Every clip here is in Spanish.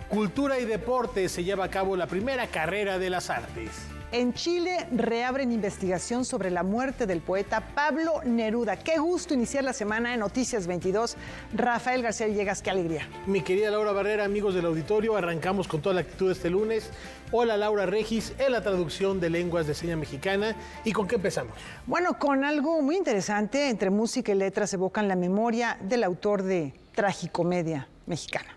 cultura y deporte se lleva a cabo la primera carrera de las artes. En Chile reabren investigación sobre la muerte del poeta Pablo Neruda. Qué gusto iniciar la semana en Noticias 22. Rafael García Villegas, qué alegría. Mi querida Laura Barrera, amigos del auditorio, arrancamos con toda la actitud este lunes. Hola Laura Regis, en la traducción de lenguas de seña mexicana. ¿Y con qué empezamos? Bueno, con algo muy interesante. Entre música y letras evocan la memoria del autor de Tragicomedia mexicana.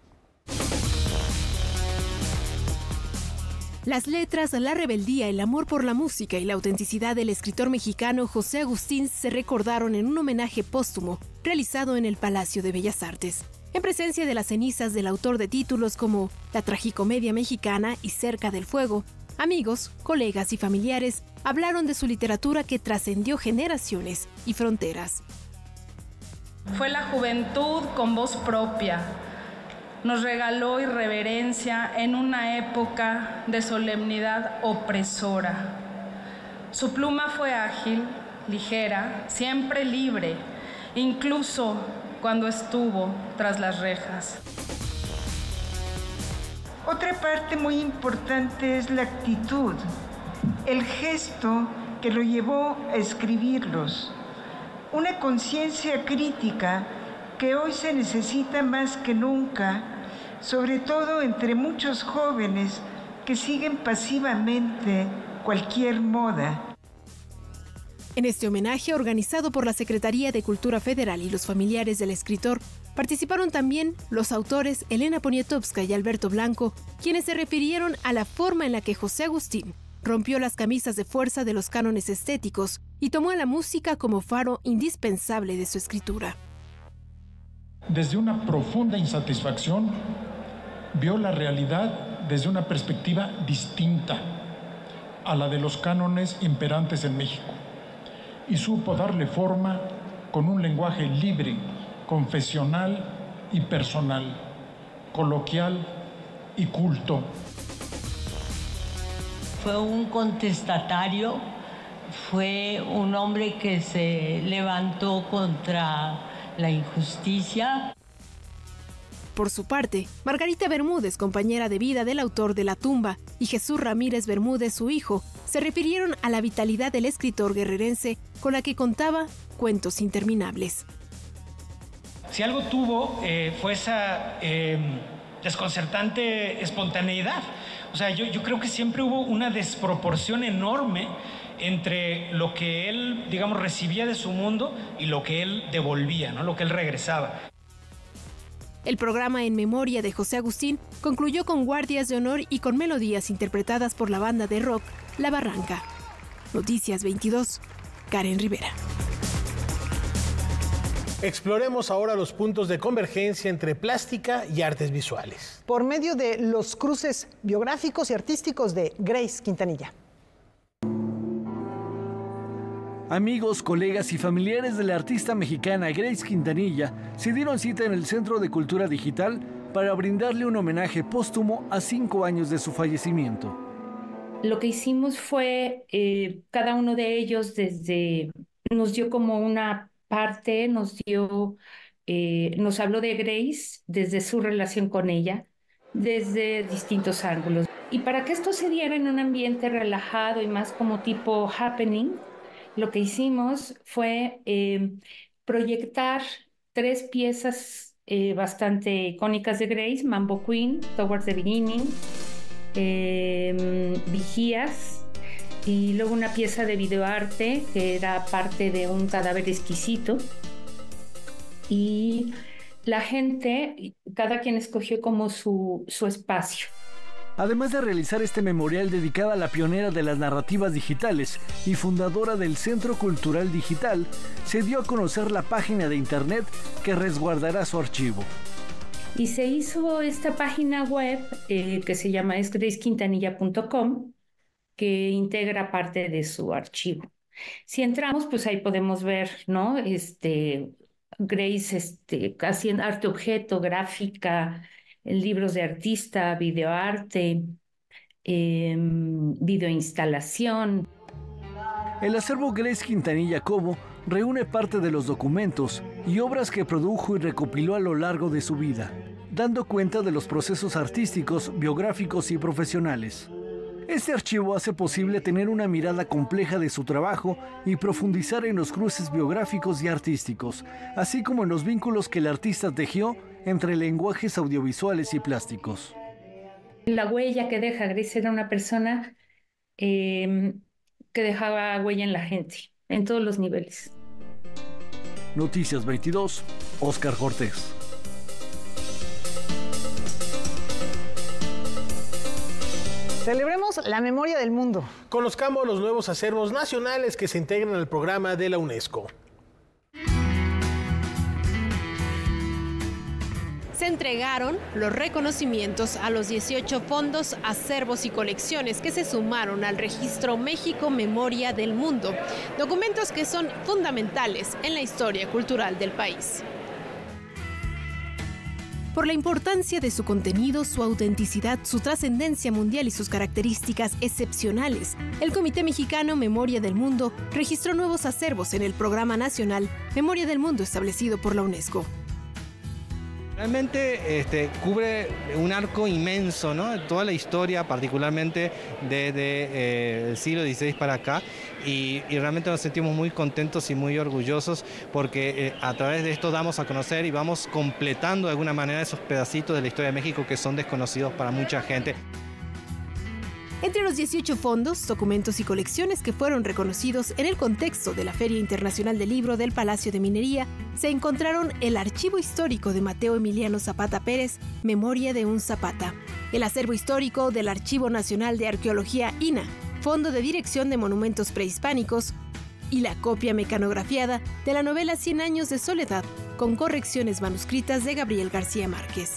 Las letras, la rebeldía, el amor por la música y la autenticidad del escritor mexicano José Agustín se recordaron en un homenaje póstumo realizado en el Palacio de Bellas Artes, en presencia de las cenizas del autor de títulos como La Tragicomedia mexicana y Cerca del Fuego. Amigos, colegas y familiares hablaron de su literatura que trascendió generaciones y fronteras. Fue la juventud con voz propia. Nos regaló irreverencia en una época de solemnidad opresora. Su pluma fue ágil, ligera, siempre libre, incluso cuando estuvo tras las rejas. Otra parte muy importante es la actitud, el gesto que lo llevó a escribirlos. Una conciencia crítica que hoy se necesita más que nunca, sobre todo entre muchos jóvenes que siguen pasivamente cualquier moda. En este homenaje, organizado por la Secretaría de Cultura Federal y los familiares del escritor, participaron también los autores Elena Poniatowska y Alberto Blanco, quienes se refirieron a la forma en la que José Agustín rompió las camisas de fuerza de los cánones estéticos y tomó a la música como faro indispensable de su escritura. Desde una profunda insatisfacción, vio la realidad desde una perspectiva distinta a la de los cánones imperantes en México y supo darle forma con un lenguaje libre, confesional y personal, coloquial y culto. Fue un contestatario, fue un hombre que se levantó contra la injusticia. Por su parte, Margarita Bermúdez, compañera de vida del autor de La Tumba, y Jesús Ramírez Bermúdez, su hijo, se refirieron a la vitalidad del escritor guerrerense con la que contaba cuentos interminables. Si algo tuvo fue esa desconcertante espontaneidad. O sea, yo creo que siempre hubo una desproporción enorme entre lo que él, digamos, recibía de su mundo y lo que él devolvía, ¿no? Lo que él regresaba. El programa en memoria de José Agustín concluyó con guardias de honor y con melodías interpretadas por la banda de rock La Barranca. Noticias 22, Karen Rivera. Exploremos ahora los puntos de convergencia entre plástica y artes visuales. Por medio de los cruces biográficos y artísticos de Grace Quintanilla. Amigos, colegas y familiares de la artista mexicana Grace Quintanilla se dieron cita en el Centro de Cultura Digital para brindarle un homenaje póstumo a 5 años de su fallecimiento. Lo que hicimos fue, cada uno de ellos nos dio como una parte, nos habló de Grace desde su relación con ella, desde distintos ángulos. Y para que esto se diera en un ambiente relajado y más como tipo happening, lo que hicimos fue proyectar 3 piezas bastante icónicas de Grace: Mambo Queen, Towards the Beginning, Vigías, y luego una pieza de videoarte que era parte de un cadáver exquisito. Y la gente, cada quien escogió como su espacio. Además de realizar este memorial dedicado a la pionera de las narrativas digitales y fundadora del Centro Cultural Digital, se dio a conocer la página de internet que resguardará su archivo. Y se hizo esta página web que se llama gracequintanilla.com, que integra parte de su archivo. Si entramos, pues ahí podemos ver, ¿no? Grace haciendo arte objeto, gráfica, libros de artista, videoarte, videoinstalación. El acervo Grace Quintanilla Cobo reúne parte de los documentos y obras que produjo y recopiló a lo largo de su vida. dando cuenta de los procesos artísticos, biográficos y profesionales. Este archivo hace posible tener una mirada compleja de su trabajo y profundizar en los cruces biográficos y artísticos, así como en los vínculos que el artista tejió entre lenguajes audiovisuales y plásticos. La huella que deja Gris era una persona que dejaba huella en la gente, en todos los niveles. Noticias 22, Óscar Cortés. Celebremos la memoria del mundo. Conozcamos los nuevos acervos nacionales que se integran al programa de la UNESCO. Se entregaron los reconocimientos a los 18 fondos, acervos y colecciones que se sumaron al registro México Memoria del Mundo, documentos que son fundamentales en la historia cultural del país. Por la importancia de su contenido, su autenticidad, su trascendencia mundial y sus características excepcionales, el Comité Mexicano Memoria del Mundo registró nuevos acervos en el Programa Nacional Memoria del Mundo establecido por la UNESCO. Realmente cubre un arco inmenso, ¿no? Toda la historia, particularmente desde el siglo XVI para acá, y realmente nos sentimos muy contentos y muy orgullosos porque a través de esto damos a conocer y vamos completando de alguna manera esos pedacitos de la historia de México que son desconocidos para mucha gente. Entre los 18 fondos, documentos y colecciones que fueron reconocidos en el contexto de la Feria Internacional del Libro del Palacio de Minería, se encontraron el Archivo Histórico de Mateo Emiliano Zapata Pérez, Memoria de un Zapata, el Acervo Histórico del Archivo Nacional de Arqueología INAH, Fondo de Dirección de Monumentos Prehispánicos, y la copia mecanografiada de la novela 100 años de soledad, con correcciones manuscritas de Gabriel García Márquez.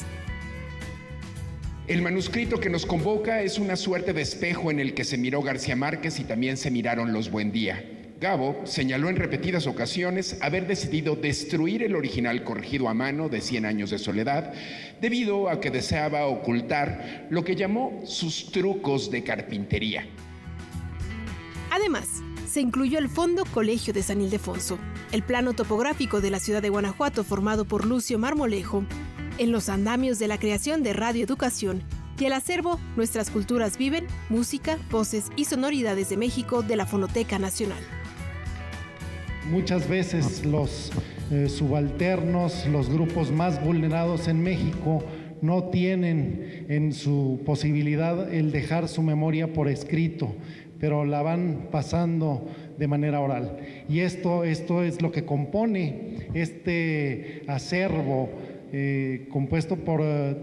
El manuscrito que nos convoca es una suerte de espejo en el que se miró García Márquez y también se miraron los Buendía. Gabo señaló en repetidas ocasiones haber decidido destruir el original corregido a mano de 100 años de soledad debido a que deseaba ocultar lo que llamó sus trucos de carpintería. Además, se incluyó el Fondo Colegio de San Ildefonso, el plano topográfico de la ciudad de Guanajuato formado por Lucio Marmolejo, en los andamios de la creación de Radio Educación y el acervo Nuestras Culturas Viven, Música, Voces y Sonoridades de México de la Fonoteca Nacional. Muchas veces los subalternos, los grupos más vulnerados en México, no tienen en su posibilidad el dejar su memoria por escrito, pero la van pasando de manera oral. Y esto es lo que compone este acervo, compuesto por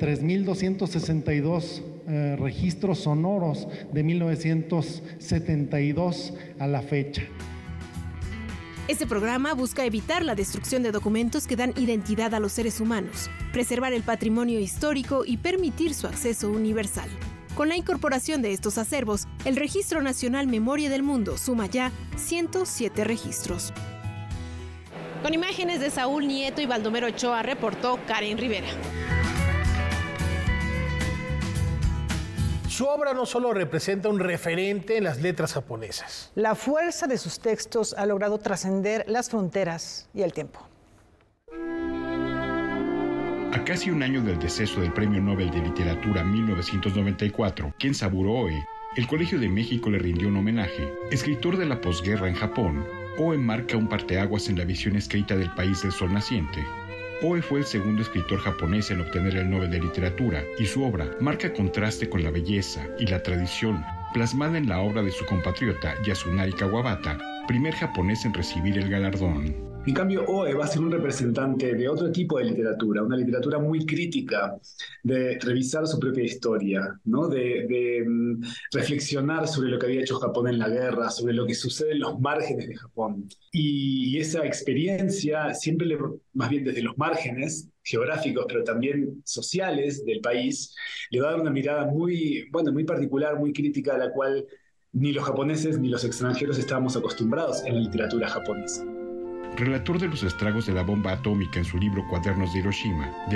3.262 registros sonoros de 1972 a la fecha. Este programa busca evitar la destrucción de documentos que dan identidad a los seres humanos, preservar el patrimonio histórico y permitir su acceso universal. Con la incorporación de estos acervos, el Registro Nacional Memoria del Mundo suma ya 107 registros. Con imágenes de Saúl Nieto y Baldomero Ochoa, reportó Karen Rivera. Su obra no solo representa un referente en las letras japonesas. La fuerza de sus textos ha logrado trascender las fronteras y el tiempo. A casi un año del deceso del Premio Nobel de Literatura 1994, Ken Saburo-Oe, el Colegio de México le rindió un homenaje. Escritor de la posguerra en Japón, Oe marca un parteaguas en la visión escrita del país del sol naciente. Oe fue el segundo escritor japonés en obtener el Nobel de Literatura, y su obra marca contraste con la belleza y la tradición plasmada en la obra de su compatriota Yasunari Kawabata, primer japonés en recibir el galardón. En cambio, Oe va a ser un representante de otro tipo de literatura, una literatura muy crítica, de revisar su propia historia, ¿no? de reflexionar sobre lo que había hecho Japón en la guerra, sobre lo que sucede en los márgenes de Japón. Y esa experiencia, siempre más bien desde los márgenes geográficos, pero también sociales del país, le va a dar una mirada muy particular, muy crítica, a la cual ni los japoneses ni los extranjeros estábamos acostumbrados en la literatura japonesa. Relator de los estragos de la bomba atómica en su libro Cuadernos de Hiroshima, de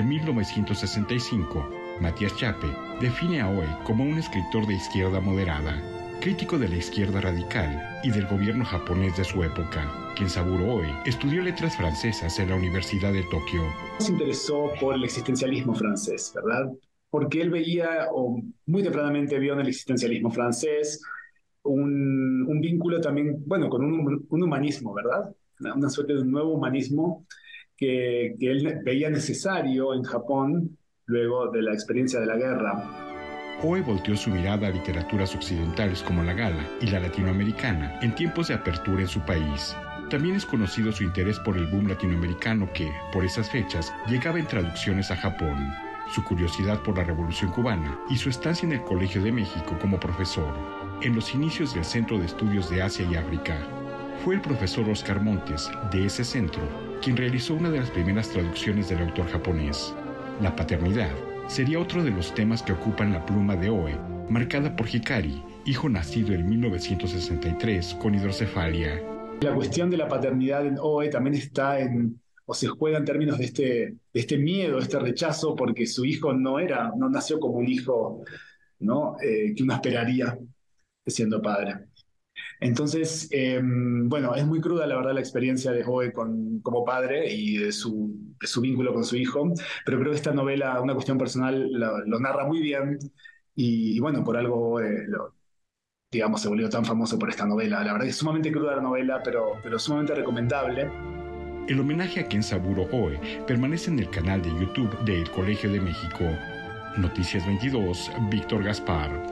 1965, Matías Chape define a Oe como un escritor de izquierda moderada, crítico de la izquierda radical y del gobierno japonés de su época. Kenzaburo Oe estudió letras francesas en la Universidad de Tokio. Se interesó por el existencialismo francés, ¿verdad? Porque él veía, o muy tempranamente vio en el existencialismo francés, un vínculo también, bueno, con un humanismo, ¿verdad? Una suerte de un nuevo humanismo que él veía necesario en Japón luego de la experiencia de la guerra. Oe volteó su mirada a literaturas occidentales como la gala y la latinoamericana en tiempos de apertura en su país. También es conocido su interés por el boom latinoamericano que, por esas fechas, llegaba en traducciones a Japón, su curiosidad por la Revolución Cubana y su estancia en el Colegio de México como profesor, en los inicios del Centro de Estudios de Asia y África. Fue el profesor Oscar Montes, de ese centro, quien realizó una de las primeras traducciones del autor japonés. La paternidad sería otro de los temas que ocupan la pluma de Oe, marcada por Hikari, hijo nacido en 1963 con hidrocefalia. La cuestión de la paternidad en Oe también está o se juega en términos de este miedo, este rechazo, porque su hijo no nació como un hijo, ¿no? Que uno esperaría siendo padre. Entonces, bueno, es muy cruda la verdad la experiencia de Oe como padre y de su vínculo con su hijo, pero creo que esta novela, una cuestión personal, lo narra muy bien y bueno, por algo digamos, se volvió tan famoso por esta novela. La verdad que es sumamente cruda la novela, pero sumamente recomendable. El homenaje a Kenzaburo Oe permanece en el canal de YouTube de El Colegio de México. Noticias 22, Víctor Gaspar.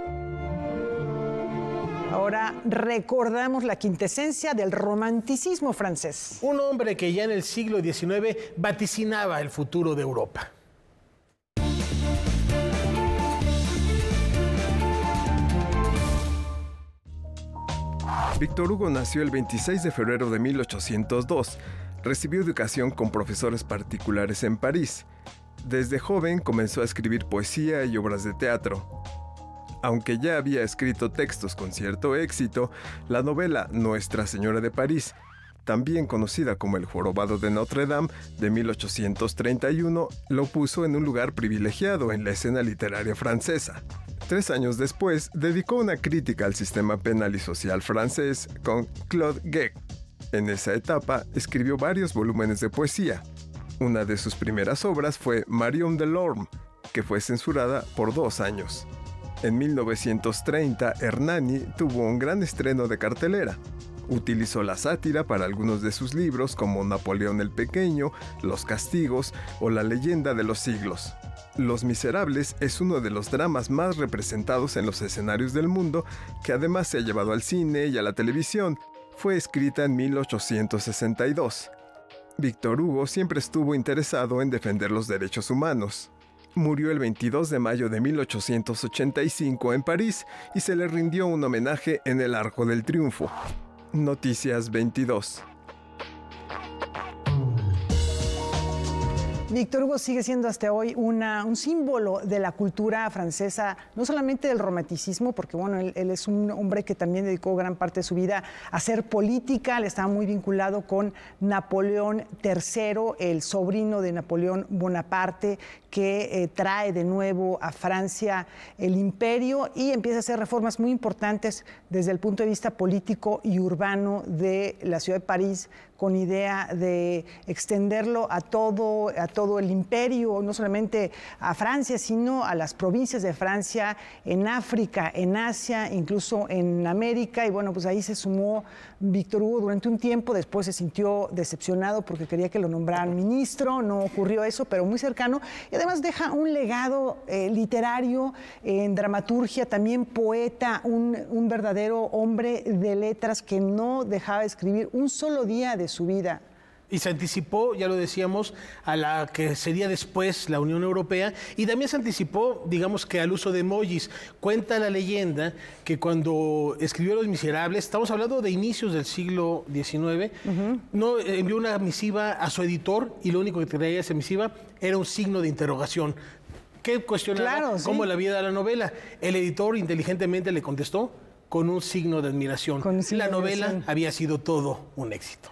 Ahora recordamos la quintesencia del romanticismo francés. Un hombre que ya en el siglo XIX vaticinaba el futuro de Europa. Víctor Hugo nació el 26 de febrero de 1802. Recibió educación con profesores particulares en París. Desde joven comenzó a escribir poesía y obras de teatro. Aunque ya había escrito textos con cierto éxito, la novela Nuestra Señora de París, también conocida como El Jorobado de Notre Dame de 1831, lo puso en un lugar privilegiado en la escena literaria francesa. 3 años después, dedicó una crítica al sistema penal y social francés con Claude Guesque. En esa etapa, escribió varios volúmenes de poesía. Una de sus primeras obras fue Marion Delorme, que fue censurada por 2 años. En 1930, Hernani tuvo un gran estreno de cartelera. Utilizó la sátira para algunos de sus libros como Napoleón el Pequeño, Los Castigos o La Leyenda de los Siglos. Los Miserables es uno de los dramas más representados en los escenarios del mundo, que además se ha llevado al cine y a la televisión. Fue escrita en 1862. Víctor Hugo siempre estuvo interesado en defender los derechos humanos. Murió el 22 de mayo de 1885 en París y se le rindió un homenaje en el Arco del Triunfo. Noticias 22. Víctor Hugo sigue siendo hasta hoy un símbolo de la cultura francesa, no solamente del romanticismo, porque bueno, él es un hombre que también dedicó gran parte de su vida a hacer política, le estaba muy vinculado con Napoleón III, el sobrino de Napoleón Bonaparte, que trae de nuevo a Francia el imperio y empieza a hacer reformas muy importantes desde el punto de vista político y urbano de la ciudad de París, con idea de extenderlo a todo el imperio, no solamente a Francia, sino a las provincias de Francia, en África, en Asia, incluso en América. Y bueno, pues ahí se sumó Víctor Hugo durante un tiempo, después se sintió decepcionado porque quería que lo nombraran ministro, no ocurrió eso, pero muy cercano. Y además deja un legado literario, en dramaturgia, también poeta, un verdadero hombre de letras que no dejaba de escribir un solo día de su vida. Y se anticipó, ya lo decíamos, a la que sería después la Unión Europea, y también se anticipó, digamos que al uso de emojis. Cuenta la leyenda que cuando escribió Los Miserables, estamos hablando de inicios del siglo XIX, no envió una misiva a su editor y lo único que traía esa misiva era un signo de interrogación. ¿Qué cuestionaba? ¿Cómo la vida de la novela? El editor inteligentemente le contestó con un signo de admiración. La novela había sido todo un éxito.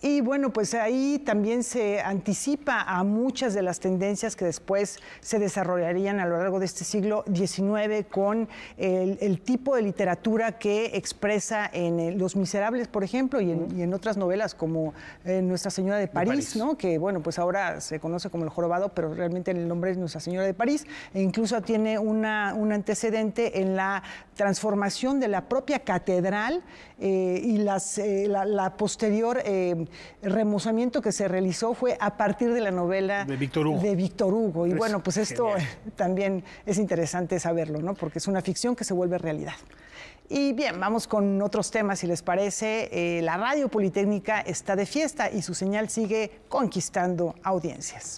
Y bueno, pues ahí también se anticipa a muchas de las tendencias que después se desarrollarían a lo largo de este siglo XIX con el tipo de literatura que expresa en Los Miserables, por ejemplo, y en otras novelas como Nuestra Señora de París, ¿no? Que bueno, pues ahora se conoce como El Jorobado, pero realmente el nombre es Nuestra Señora de París, e incluso tiene un antecedente en la transformación de la propia catedral y la posterior remozamiento que se realizó fue a partir de la novela de Víctor Hugo. Y pues, bueno, pues esto también es interesante saberlo, ¿no? Porque es una ficción que se vuelve realidad. Y bien, vamos con otros temas, si les parece. La Radio Politécnica está de fiesta y su señal sigue conquistando audiencias.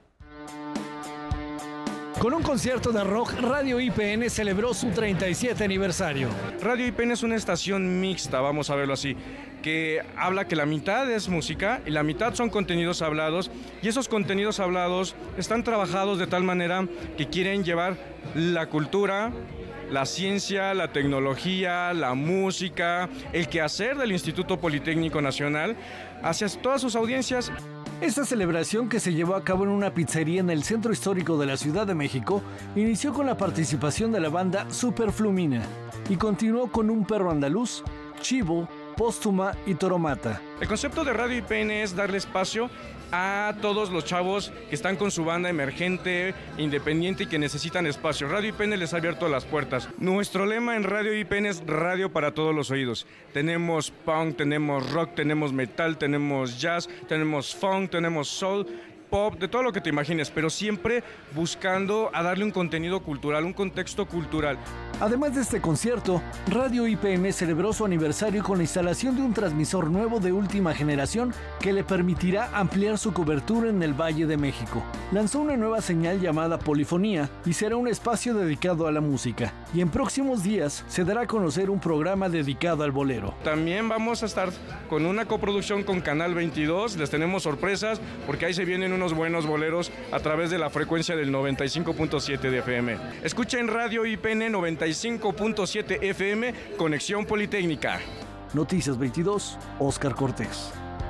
Con un concierto de rock, Radio IPN celebró su 37 aniversario. Radio IPN es una estación mixta, vamos a verlo así, que habla que la mitad es música y la mitad son contenidos hablados, y esos contenidos hablados están trabajados de tal manera que quieren llevar la cultura, la ciencia, la tecnología, la música, el quehacer del Instituto Politécnico Nacional hacia todas sus audiencias. Esta celebración, que se llevó a cabo en una pizzería en el centro histórico de la Ciudad de México, inició con la participación de la banda Superflumina y continuó con Un Perro Andaluz, Chivo, Póstuma y Toromata. El concepto de Radio IPN es darle espacio a todos los chavos que están con su banda emergente, independiente y que necesitan espacio. Radio IPN les ha abierto las puertas. Nuestro lema en Radio IPN es radio para todos los oídos. Tenemos punk, tenemos rock, tenemos metal, tenemos jazz, tenemos funk, tenemos soul, pop, de todo lo que te imagines, pero siempre buscando a darle un contenido cultural, un contexto cultural. Además de este concierto, Radio IPN celebró su aniversario con la instalación de un transmisor nuevo de última generación que le permitirá ampliar su cobertura en el Valle de México. Lanzó una nueva señal llamada Polifonía y será un espacio dedicado a la música. Y en próximos días se dará a conocer un programa dedicado al bolero. También vamos a estar con una coproducción con Canal 22, les tenemos sorpresas porque ahí se vienen unos buenos boleros a través de la frecuencia del 95.7 de FM. Escuchen Radio IPN 95.7 FM, Conexión Politécnica. Noticias 22, Óscar Cortés.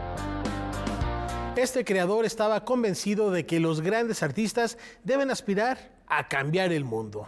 Este creador estaba convencido de que los grandes artistas deben aspirar a cambiar el mundo.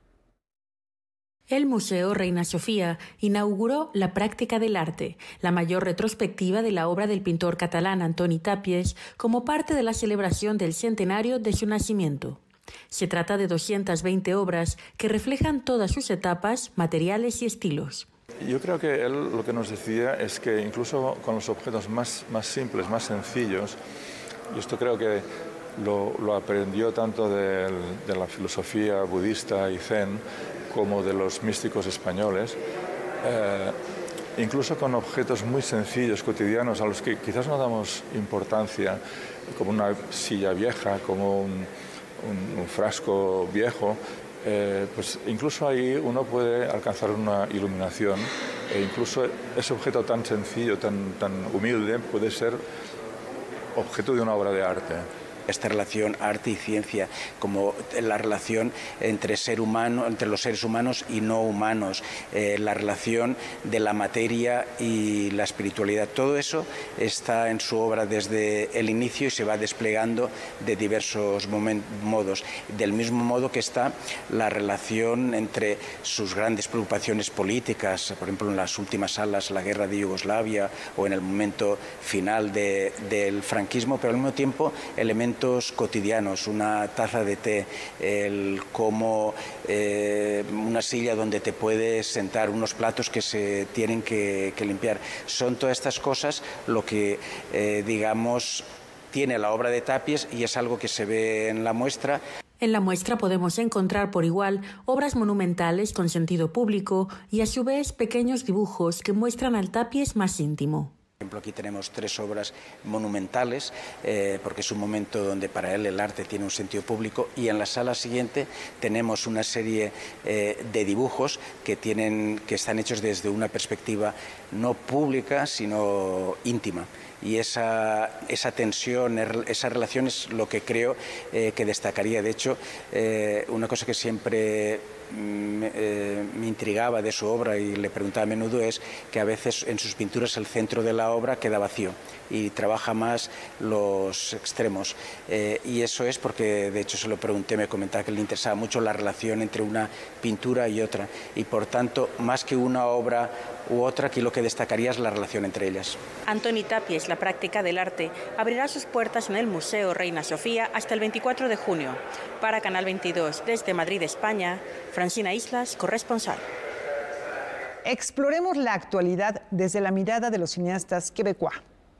El Museo Reina Sofía inauguró La Práctica del Arte, la mayor retrospectiva de la obra del pintor catalán Antoni Tàpies, como parte de la celebración del centenario de su nacimiento. Se trata de 220 obras que reflejan todas sus etapas, materiales y estilos. Yo creo que él lo que nos decía es que incluso con los objetos más simples, más sencillos, y esto creo que lo aprendió tanto de la filosofía budista y zen como de los místicos españoles, incluso con objetos muy sencillos, cotidianos, a los que quizás no damos importancia, como una silla vieja, como un frasco viejo, pues incluso ahí uno puede alcanzar una iluminación, e incluso ese objeto tan sencillo, tan humilde, puede ser objeto de una obra de arte. Esta relación arte y ciencia, como la relación entre los seres humanos y no humanos, la relación de la materia y la espiritualidad, todo eso está en su obra desde el inicio y se va desplegando de diversos modos. Del mismo modo que está la relación entre sus grandes preocupaciones políticas, por ejemplo en las últimas salas, la guerra de Yugoslavia o en el momento final del franquismo, pero al mismo tiempo elementos cotidianos, una taza de té, una silla donde te puedes sentar, unos platos que se tienen que limpiar. Son todas estas cosas lo que, digamos, tiene la obra de Tàpies y es algo que se ve en la muestra. En la muestra podemos encontrar por igual obras monumentales con sentido público y a su vez pequeños dibujos que muestran al Tàpies más íntimo. Por ejemplo, aquí tenemos 3 obras monumentales, porque es un momento donde para él el arte tiene un sentido público, y en la sala siguiente tenemos una serie de dibujos que están hechos desde una perspectiva no pública, sino íntima. y esa tensión, esa relación es lo que creo que destacaría. De hecho, una cosa que siempre me intrigaba de su obra y le preguntaba a menudo es que a veces en sus pinturas el centro de la obra queda vacío y trabaja más los extremos, y eso es porque, de hecho se lo pregunté, me comentaba que le interesaba mucho la relación entre una pintura y otra, y por tanto más que una obra u otra, aquí lo que destacaría es la relación entre ellas. Antoni Tàpies, la práctica del arte, abrirá sus puertas en el Museo Reina Sofía hasta el 24 de junio. Para Canal 22, desde Madrid, España, Francina Islas, corresponsal. Exploremos la actualidad desde la mirada de los cineastas quebecois.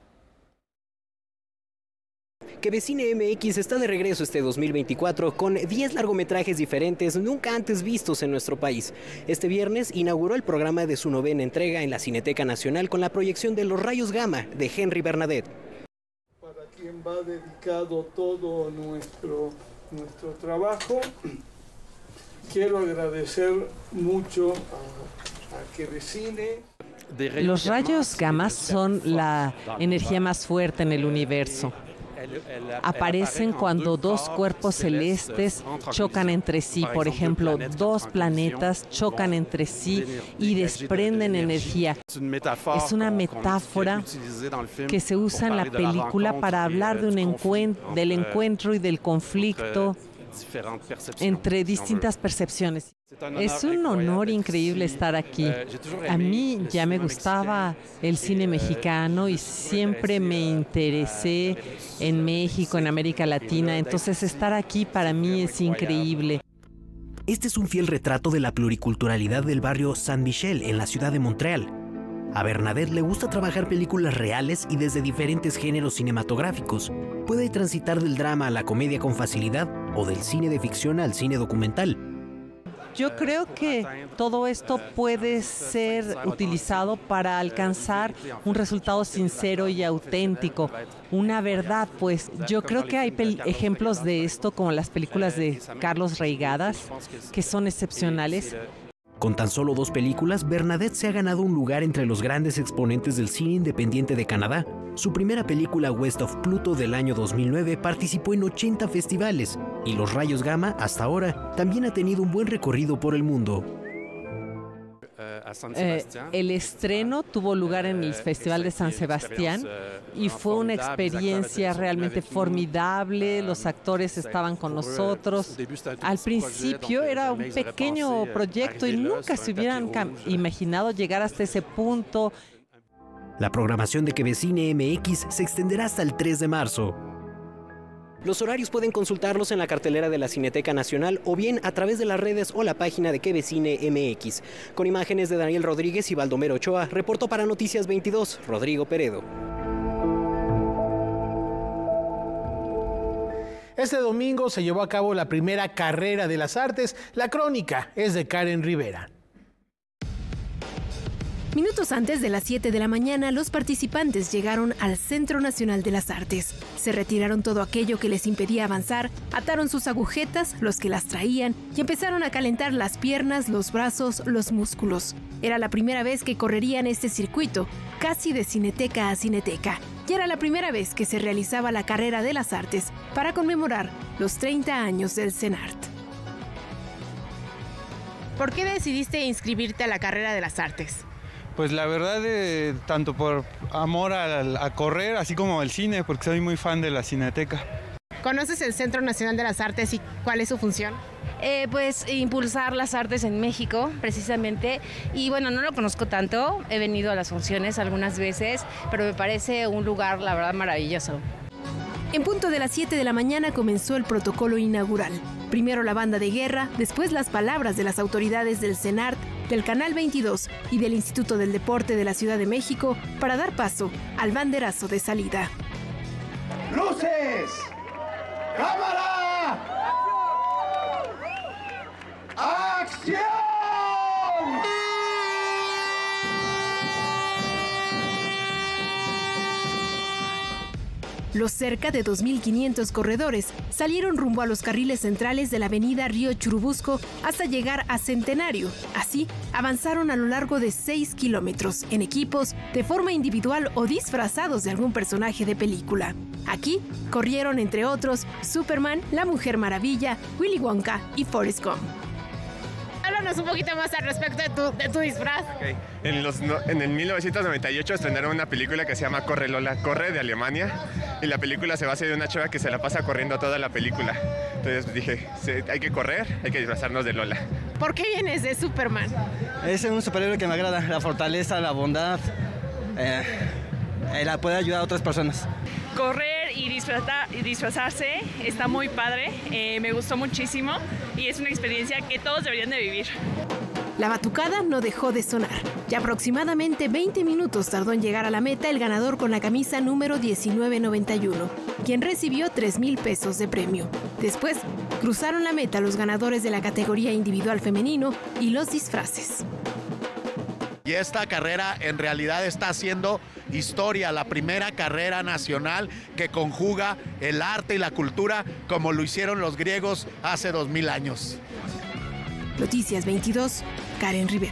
Quebecine MX está de regreso este 2024 con 10 largometrajes diferentes nunca antes vistos en nuestro país. Este viernes inauguró el programa de su 9ª entrega en la Cineteca Nacional con la proyección de Los Rayos Gamma de Henry Bernadette. Para quien va dedicado todo nuestro trabajo, quiero agradecer mucho a Quebecine. Los rayos gamma son la energía más fuerte en el universo. Aparecen cuando dos cuerpos celestes chocan entre sí. Por ejemplo, dos planetas chocan entre sí y desprenden energía. Es una metáfora que se usa en la película para hablar de del encuentro y del conflicto entre distintas percepciones. Es un honor increíble estar aquí. A mí ya me gustaba el cine mexicano y siempre me interesé en México, en América Latina, entonces estar aquí para mí es increíble. Este es un fiel retrato de la pluriculturalidad del barrio Saint-Michel en la ciudad de Montreal. A Bernadette le gusta trabajar películas reales y desde diferentes géneros cinematográficos. Puede transitar del drama a la comedia con facilidad o del cine de ficción al cine documental. Yo creo que todo esto puede ser utilizado para alcanzar un resultado sincero y auténtico, una verdad, pues yo creo que hay ejemplos de esto como las películas de Carlos Reigadas, que son excepcionales. Con tan solo 2 películas, Bernadette se ha ganado un lugar entre los grandes exponentes del cine independiente de Canadá. Su primera película, West of Pluto, del año 2009, participó en 80 festivales, y Los Rayos Gamma, hasta ahora, también ha tenido un buen recorrido por el mundo. El estreno tuvo lugar en el Festival de San Sebastián y fue una experiencia realmente formidable. Los actores estaban con nosotros. Al principio era un pequeño proyecto y nunca se hubieran imaginado llegar hasta ese punto. La programación de Quebecine MX se extenderá hasta el 3 de marzo. Los horarios pueden consultarlos en la cartelera de la Cineteca Nacional o bien a través de las redes o la página de Quebecine MX. Con imágenes de Daniel Rodríguez y Baldomero Ochoa, reportó para Noticias 22, Rodrigo Peredo. Este domingo se llevó a cabo la primera carrera de las artes. La crónica es de Karen Rivera. Minutos antes de las 7 de la mañana, los participantes llegaron al Centro Nacional de las Artes. Se retiraron todo aquello que les impedía avanzar, ataron sus agujetas, los que las traían, y empezaron a calentar las piernas, los brazos, los músculos. Era la primera vez que correrían este circuito, casi de cineteca a cineteca. Y era la primera vez que se realizaba la carrera de las artes para conmemorar los 30 años del CENART. ¿Por qué decidiste inscribirte a la carrera de las artes? Pues la verdad, tanto por amor a correr, así como al cine, porque soy muy fan de la Cineteca. ¿Conoces el Centro Nacional de las Artes y cuál es su función? Pues impulsar las artes en México, precisamente. Y bueno, no lo conozco tanto, he venido a las funciones algunas veces, pero me parece un lugar, la verdad, maravilloso. En punto de las 7 de la mañana comenzó el protocolo inaugural. Primero la banda de guerra, después las palabras de las autoridades del CENART, del Canal 22 y del Instituto del Deporte de la Ciudad de México para dar paso al banderazo de salida. ¡Luces! ¡Cámara! ¡Acción! Los cerca de 2.500 corredores salieron rumbo a los carriles centrales de la avenida Río Churubusco hasta llegar a Centenario. Así, avanzaron a lo largo de 6 kilómetros, en equipos, de forma individual o disfrazados de algún personaje de película. Aquí, corrieron entre otros Superman, La Mujer Maravilla, Willy Wonka y Forrest Gump. Háblanos un poquito más al respecto de tu disfraz. Okay. En el 1998 estrenaron una película que se llama Corre Lola, Corre, de Alemania, y la película se basa de una chava que se la pasa corriendo toda la película. Entonces dije, hay que correr, hay que disfrazarnos de Lola. ¿Por qué vienes de Superman? Es un superhéroe que me agrada, la fortaleza, la bondad, la poder ayudar a otras personas. Correr y disfrazarse está muy padre, me gustó muchísimo y es una experiencia que todos deberían de vivir. La batucada no dejó de sonar. Ya aproximadamente 20 minutos tardó en llegar a la meta el ganador con la camisa número 1991, quien recibió 3,000 pesos de premio. Después, cruzaron la meta los ganadores de la categoría individual femenino y los disfraces. Y esta carrera en realidad está haciendo historia, la primera carrera nacional que conjuga el arte y la cultura como lo hicieron los griegos hace 2000 años. Noticias 22, Karen Rivera.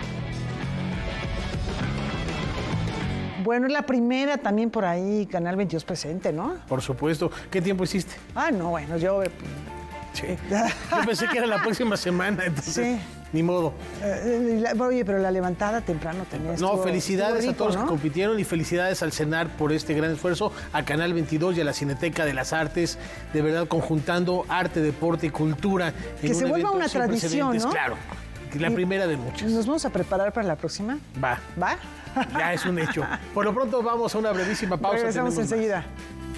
Bueno, es la primera también por ahí, Canal 22 presente, ¿no? Por supuesto. ¿Qué tiempo hiciste? Ah, no, bueno, yo... Sí. Yo pensé que era la próxima semana, entonces... Sí. Ni modo. Oye, pero la levantada temprano también. No, felicidades rico, a todos los que compitieron y felicidades al CENAR por este gran esfuerzo, a Canal 22 y a la Cineteca de las Artes, de verdad conjuntando arte, deporte y cultura. Que se vuelva una tradición, ¿no? Claro, la primera de muchas. ¿Nos vamos a preparar para la próxima? Va. ¿Va? Ya es un hecho. Por lo pronto vamos a una brevísima pausa. Regresamos enseguida. Más.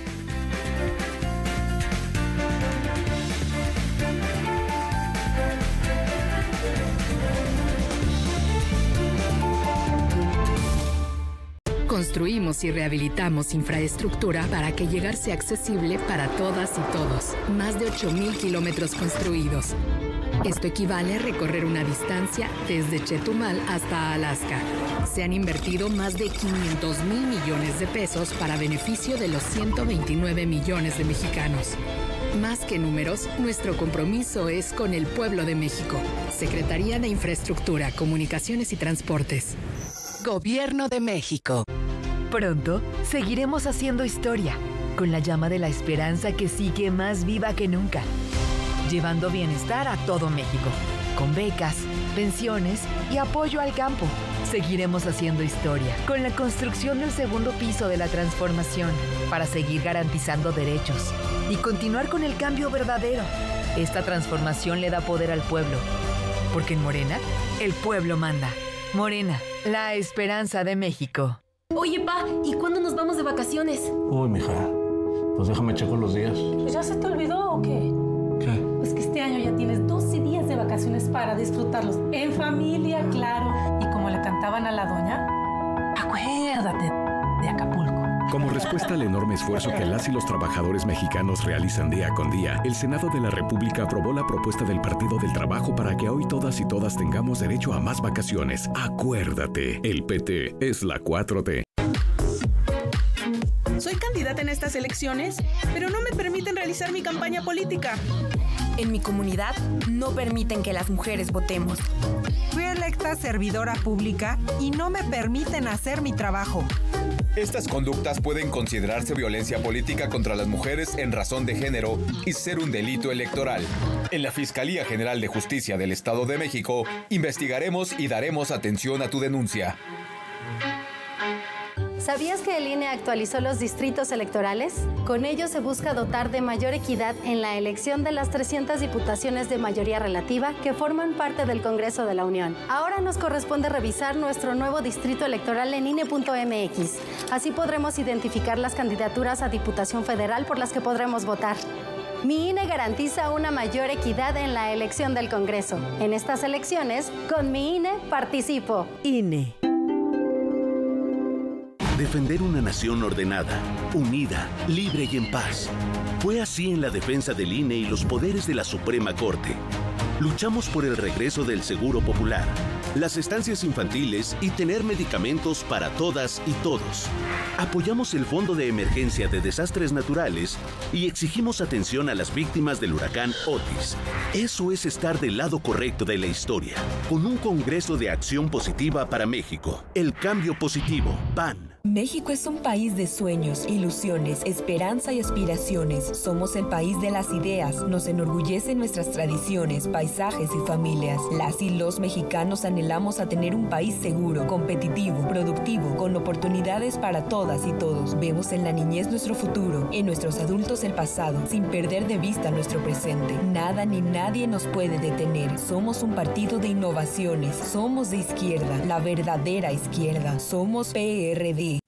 Construimos y rehabilitamos infraestructura para que llegar sea accesible para todas y todos. Más de 8,000 kilómetros construidos. Esto equivale a recorrer una distancia desde Chetumal hasta Alaska. Se han invertido más de 500,000 millones de pesos para beneficio de los 129 millones de mexicanos. Más que números, nuestro compromiso es con el pueblo de México. Secretaría de Infraestructura, Comunicaciones y Transportes. Gobierno de México. Pronto seguiremos haciendo historia, con la llama de la esperanza que sigue más viva que nunca, llevando bienestar a todo México, con becas, pensiones y apoyo al campo. Seguiremos haciendo historia, con la construcción del segundo piso de la transformación, para seguir garantizando derechos y continuar con el cambio verdadero. Esta transformación le da poder al pueblo, porque en Morena, el pueblo manda. Morena, la esperanza de México. Oye, pa, ¿y cuándo nos vamos de vacaciones? Uy, mija, pues déjame checar los días. ¿Pues ya se te olvidó o qué? ¿Qué? Pues que este año ya tienes 12 días de vacaciones para disfrutarlos en familia, claro. Y como le cantaban a la doña, acuérdate de Acapulco. Como respuesta al enorme esfuerzo que las y los trabajadores mexicanos realizan día con día, el Senado de la República aprobó la propuesta del Partido del Trabajo para que hoy todas y todas tengamos derecho a más vacaciones. Acuérdate, el PT es la 4T. Soy candidata en estas elecciones, pero no me permiten realizar mi campaña política. En mi comunidad no permiten que las mujeres votemos. Fui electa servidora pública y no me permiten hacer mi trabajo. Estas conductas pueden considerarse violencia política contra las mujeres en razón de género y ser un delito electoral. En la Fiscalía General de Justicia del Estado de México, investigaremos y daremos atención a tu denuncia. ¿Sabías que el INE actualizó los distritos electorales? Con ello se busca dotar de mayor equidad en la elección de las 300 diputaciones de mayoría relativa que forman parte del Congreso de la Unión. Ahora nos corresponde revisar nuestro nuevo distrito electoral en INE.mx. Así podremos identificar las candidaturas a Diputación Federal por las que podremos votar. Mi INE garantiza una mayor equidad en la elección del Congreso. En estas elecciones, con mi INE participo. INE. Defender una nación ordenada, unida, libre y en paz. Fue así en la defensa del INE y los poderes de la Suprema Corte. Luchamos por el regreso del Seguro Popular, las estancias infantiles y tener medicamentos para todas y todos. Apoyamos el Fondo de Emergencia de Desastres Naturales y exigimos atención a las víctimas del huracán Otis. Eso es estar del lado correcto de la historia, con un Congreso de Acción Positiva para México. El cambio positivo, PAN. México es un país de sueños, ilusiones, esperanza y aspiraciones. Somos el país de las ideas. Nos enorgullecen nuestras tradiciones, paisajes y familias. Las y los mexicanos anhelamos a tener un país seguro, competitivo, productivo, con oportunidades para todas y todos. Vemos en la niñez nuestro futuro, en nuestros adultos el pasado, sin perder de vista nuestro presente. Nada ni nadie nos puede detener. Somos un partido de innovaciones. Somos de izquierda, la verdadera izquierda. Somos PRD.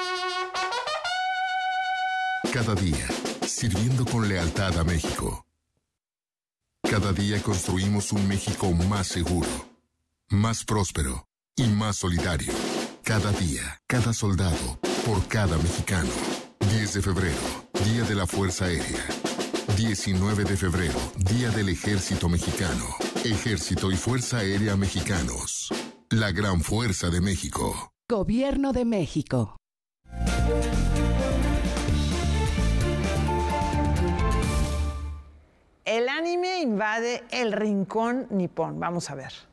Cada día, sirviendo con lealtad a México. Cada día construimos un México más seguro, más próspero y más solidario. Cada día, cada soldado, por cada mexicano. 10 de febrero, Día de la Fuerza Aérea. 19 de febrero, Día del Ejército Mexicano. Ejército y Fuerza Aérea Mexicanos. La gran fuerza de México. Gobierno de México. El anime invade el rincón nipón. Vamos a ver.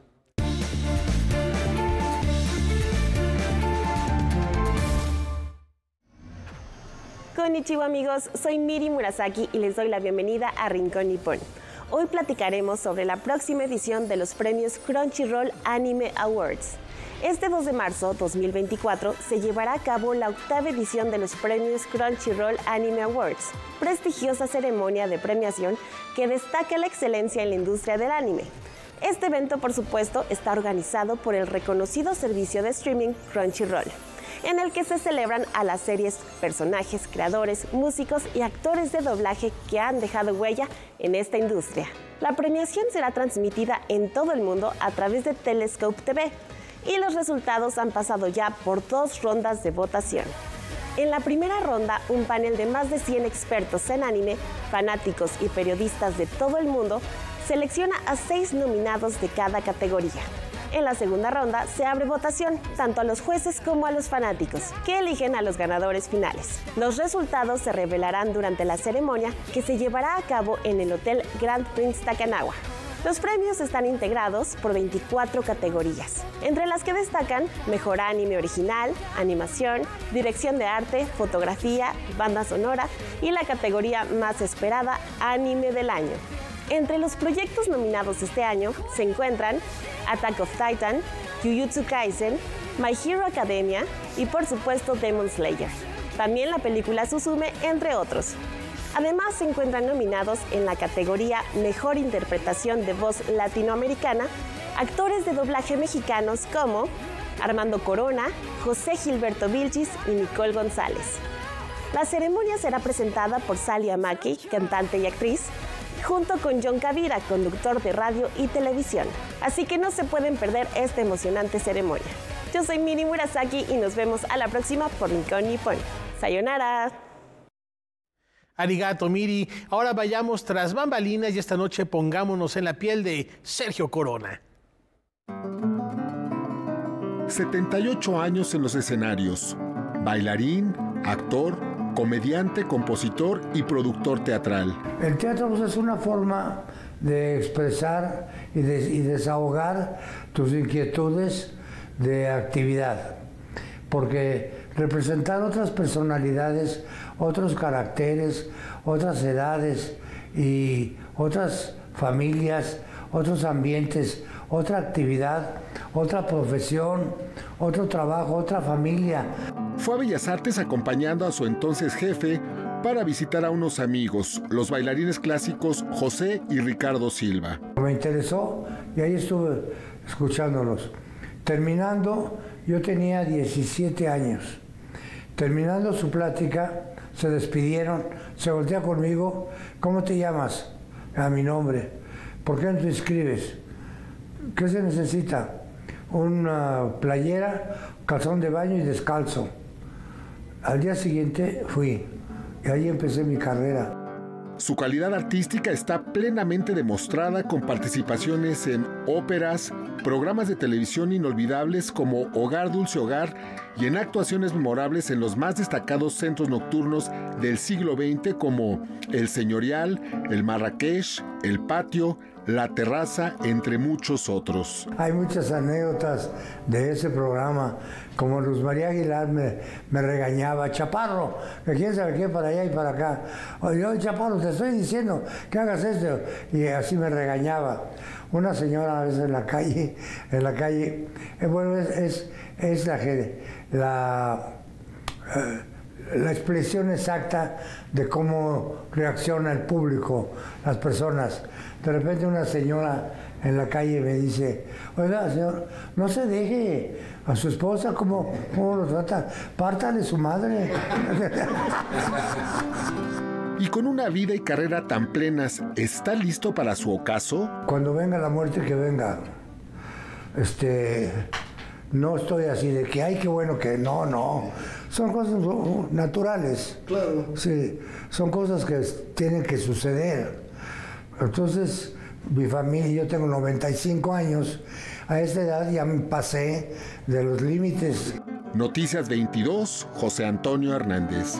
Konnichiwa amigos, soy Miri Murasaki y les doy la bienvenida a Rincón Nippon. Hoy platicaremos sobre la próxima edición de los premios Crunchyroll Anime Awards. Este 2 de marzo 2024 se llevará a cabo la 8ª edición de los premios Crunchyroll Anime Awards, prestigiosa ceremonia de premiación que destaca la excelencia en la industria del anime. Este evento, por supuesto, está organizado por el reconocido servicio de streaming Crunchyroll, en el que se celebran a las series, personajes, creadores, músicos y actores de doblaje que han dejado huella en esta industria. La premiación será transmitida en todo el mundo a través de Telescope TV, y los resultados han pasado ya por 2 rondas de votación. En la primera ronda, un panel de más de 100 expertos en anime, fanáticos y periodistas de todo el mundo, selecciona a 6 nominados de cada categoría. En la segunda ronda se abre votación, tanto a los jueces como a los fanáticos, que eligen a los ganadores finales. Los resultados se revelarán durante la ceremonia, que se llevará a cabo en el Hotel Grand Prince Takanawa. Los premios están integrados por 24 categorías, entre las que destacan Mejor Anime Original, Animación, Dirección de Arte, Fotografía, Banda Sonora y la categoría más esperada, Anime del Año. Entre los proyectos nominados este año se encuentran Attack of Titan, Jujutsu Kaisen, My Hero Academia y por supuesto Demon Slayer. También la película Suzume, entre otros. Además, se encuentran nominados en la categoría Mejor Interpretación de Voz Latinoamericana actores de doblaje mexicanos como Armando Corona, José Gilberto Vilchis y Nicole González. La ceremonia será presentada por Sally Amaki, cantante y actriz, junto con John Kavira, conductor de radio y televisión. Así que no se pueden perder esta emocionante ceremonia. Yo soy Miri Murasaki y nos vemos a la próxima por Rincón Nippon. ¡Sayonara! Arigato, Miri. Ahora vayamos tras bambalinas y esta noche pongámonos en la piel de Sergio Corona. 78 años en los escenarios. Bailarín, actor, comediante, compositor y productor teatral. El teatro pues, es una forma de expresar y desahogar tus inquietudes de actividad, porque representar otras personalidades, otros caracteres, otras edades y otras familias, otros ambientes, otra actividad, otra profesión, otro trabajo, otra familia. Fue a Bellas Artes acompañando a su entonces jefe para visitar a unos amigos, los bailarines clásicos José y Ricardo Silva. Me interesó y ahí estuve escuchándolos. Terminando, yo tenía 17 años. Terminando su plática, se despidieron, se voltea conmigo. ¿Cómo te llamas? A mi nombre. ¿Por qué no te inscribes? ¿Qué se necesita? Una playera, calzón de baño y descalzo. Al día siguiente fui y ahí empecé mi carrera. Su calidad artística está plenamente demostrada con participaciones en óperas, programas de televisión inolvidables como Hogar Dulce Hogar y en actuaciones memorables en los más destacados centros nocturnos del siglo XX como El Señorial, el Marrakech, el Patio, La Terraza, entre muchos otros. Hay muchas anécdotas de ese programa, como Luz María Aguilar me regañaba, Chaparro, que quién sabe qué, para allá y para acá. Oye, Chaparro, te estoy diciendo que hagas esto. Y así me regañaba. Una señora a veces en la calle, bueno, es la expresión exacta de cómo reacciona el público, las personas. De repente una señora en la calle me dice, oiga, señor, no se deje a su esposa, ¿cómo lo trata? Pártale su madre. Y con una vida y carrera tan plenas, ¿está listo para su ocaso? Cuando venga la muerte, que venga. No estoy así de que, ay, qué bueno que no. Son cosas naturales. Claro. Sí, son cosas que tienen que suceder. Entonces, mi familia, yo tengo 95 años, a esta edad ya me pasé de los límites. Noticias 22, José Antonio Hernández.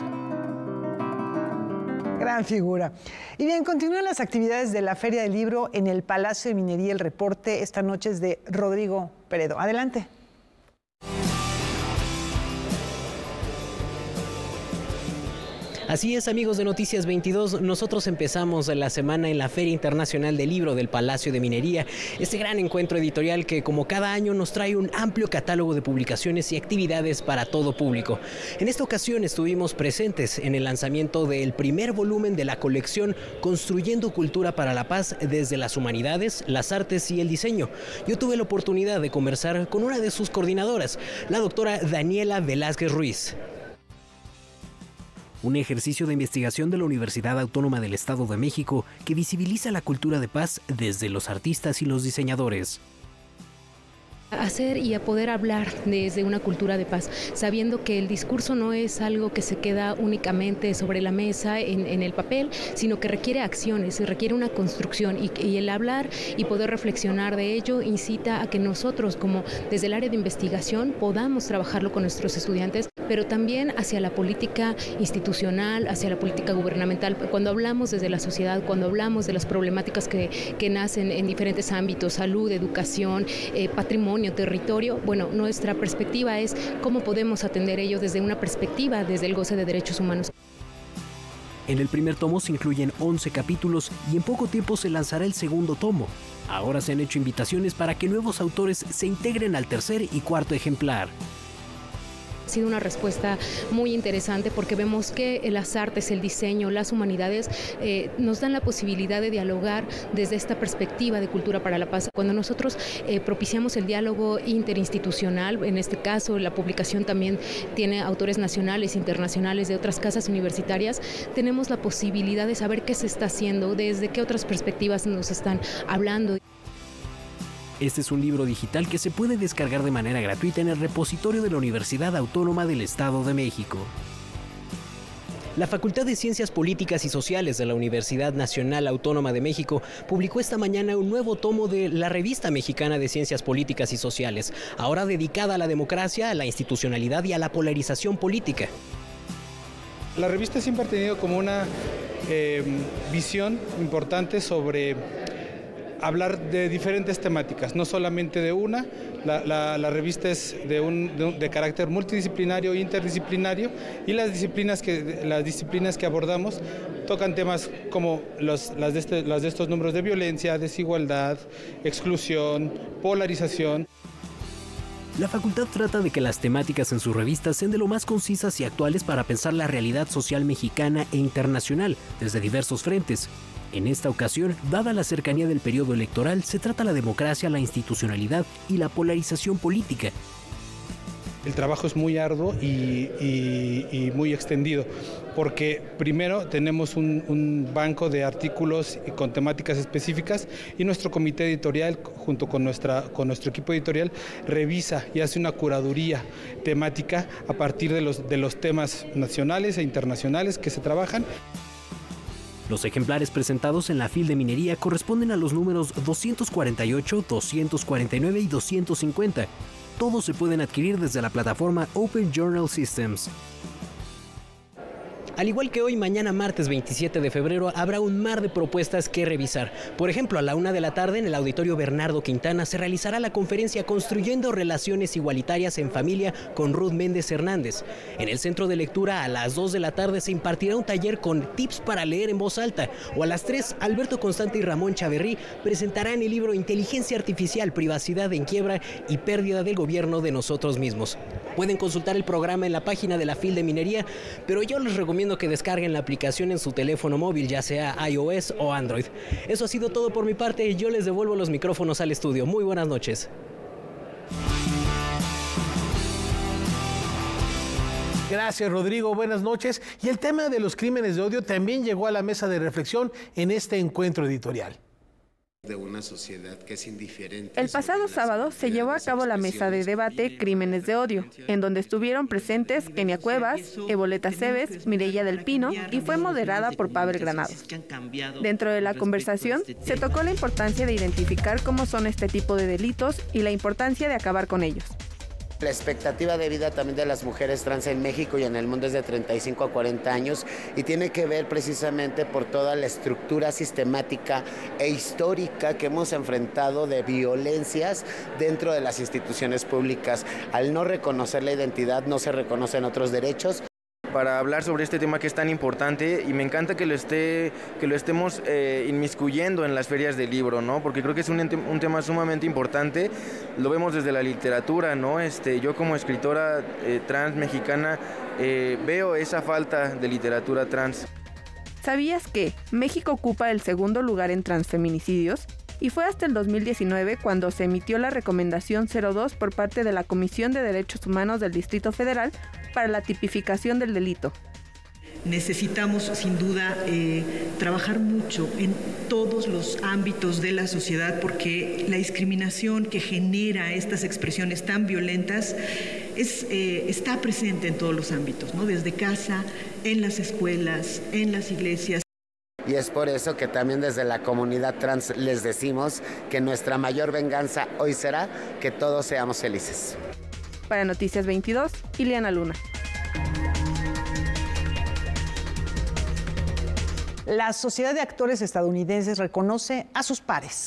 Gran figura. Y bien, continúan las actividades de la Feria del Libro en el Palacio de Minería. El reporte esta noche es de Rodrigo Peredo. Adelante. Así es, amigos de Noticias 22, nosotros empezamos la semana en la Feria Internacional del Libro del Palacio de Minería, este gran encuentro editorial que como cada año nos trae un amplio catálogo de publicaciones y actividades para todo público. En esta ocasión estuvimos presentes en el lanzamiento del primer volumen de la colección Construyendo Cultura para la Paz desde las Humanidades, las Artes y el Diseño. Yo tuve la oportunidad de conversar con una de sus coordinadoras, la doctora Daniela Velázquez Ruiz. Un ejercicio de investigación de la Universidad Autónoma del Estado de México que visibiliza la cultura de paz desde los artistas y los diseñadores. Hacer y a poder hablar desde una cultura de paz, sabiendo que el discurso no es algo que se queda únicamente sobre la mesa en el papel, sino que requiere acciones, requiere una construcción y el hablar y poder reflexionar de ello incita a que nosotros, como desde el área de investigación, podamos trabajarlo con nuestros estudiantes, pero también hacia la política institucional, hacia la política gubernamental. Cuando hablamos desde la sociedad, cuando hablamos de las problemáticas que nacen en diferentes ámbitos, salud, educación, patrimonio, territorio, bueno, nuestra perspectiva es cómo podemos atender ello desde una perspectiva, desde el goce de derechos humanos. En el primer tomo se incluyen 11 capítulos y en poco tiempo se lanzará el segundo tomo. Ahora se han hecho invitaciones para que nuevos autores se integren al tercer y cuarto ejemplar. Ha sido una respuesta muy interesante porque vemos que las artes, el diseño, las humanidades nos dan la posibilidad de dialogar desde esta perspectiva de cultura para la paz. Cuando nosotros propiciamos el diálogo interinstitucional, en este caso la publicación también tiene autores nacionales, internacionales de otras casas universitarias, tenemos la posibilidad de saber qué se está haciendo, desde qué otras perspectivas nos están hablando. Este es un libro digital que se puede descargar de manera gratuita en el repositorio de la Universidad Autónoma del Estado de México. La Facultad de Ciencias Políticas y Sociales de la Universidad Nacional Autónoma de México publicó esta mañana un nuevo tomo de la Revista Mexicana de Ciencias Políticas y Sociales, ahora dedicada a la democracia, a la institucionalidad y a la polarización política. La revista siempre ha tenido como una visión importante sobre hablar de diferentes temáticas, no solamente de una. La revista es de carácter multidisciplinario e interdisciplinario, y las disciplinas que abordamos tocan temas como las de estos números de violencia, desigualdad, exclusión, polarización. La facultad trata de que las temáticas en sus revistas sean de lo más concisas y actuales para pensar la realidad social mexicana e internacional desde diversos frentes. En esta ocasión, dada la cercanía del periodo electoral, se trata la democracia, la institucionalidad y la polarización política. El trabajo es muy arduo y muy extendido, porque primero tenemos un banco de artículos con temáticas específicas y nuestro comité editorial, junto con nuestro equipo editorial, revisa y hace una curaduría temática a partir de los temas nacionales e internacionales que se trabajan. Los ejemplares presentados en la FIL de Minería corresponden a los números 248, 249 y 250. Todos se pueden adquirir desde la plataforma Open Journal Systems. Al igual que hoy, mañana martes 27 de febrero, habrá un mar de propuestas que revisar. Por ejemplo, a la 1 de la tarde en el Auditorio Bernardo Quintana se realizará la conferencia Construyendo Relaciones Igualitarias en Familia con Ruth Méndez Hernández. En el Centro de Lectura, a las 2 de la tarde se impartirá un taller con tips para leer en voz alta. O a las 3, Alberto Constante y Ramón Chaverrí presentarán el libro Inteligencia Artificial, Privacidad en Quiebra y Pérdida del Gobierno de Nosotros Mismos. Pueden consultar el programa en la página de la FIL de Minería, pero yo les recomiendo que descarguen la aplicación en su teléfono móvil, ya sea iOS o Android. Eso ha sido todo por mi parte. Yo les devuelvo los micrófonos al estudio. Muy buenas noches. Gracias, Rodrigo. Buenas noches. Y el tema de los crímenes de odio también llegó a la mesa de reflexión en este encuentro editorial. De una sociedad que es indiferente. El pasado sábado se llevó a cabo la mesa de debate Crímenes de Odio, en donde estuvieron presentes Kenia Cuevas, Evoleta Cebes, Mireya del Pino, y fue moderada por Pavel Granados. Dentro de la conversación se tocó la importancia de identificar cómo son este tipo de delitos y la importancia de acabar con ellos. La expectativa de vida también de las mujeres trans en México y en el mundo es de 35 a 40 años y tiene que ver precisamente por toda la estructura sistemática e histórica que hemos enfrentado de violencias dentro de las instituciones públicas. Al no reconocer la identidad, no se reconocen otros derechos. Para hablar sobre este tema que es tan importante y me encanta que lo estemos inmiscuyendo en las ferias del libro, ¿no? Porque creo que es un tema sumamente importante, lo vemos desde la literatura, ¿no? Yo como escritora trans mexicana veo esa falta de literatura trans. ¿Sabías que México ocupa el segundo lugar en transfeminicidios? Y fue hasta el 2019 cuando se emitió la recomendación 02 por parte de la Comisión de Derechos Humanos del Distrito Federal para la tipificación del delito. Necesitamos, sin duda, trabajar mucho en todos los ámbitos de la sociedad porque la discriminación que genera estas expresiones tan violentas está presente en todos los ámbitos, ¿no? Desde casa, en las escuelas, en las iglesias. Y es por eso que también desde la comunidad trans les decimos que nuestra mayor venganza hoy será que todos seamos felices. Para Noticias 22, Ileana Luna. La Sociedad de Actores Estadounidenses reconoce a sus pares.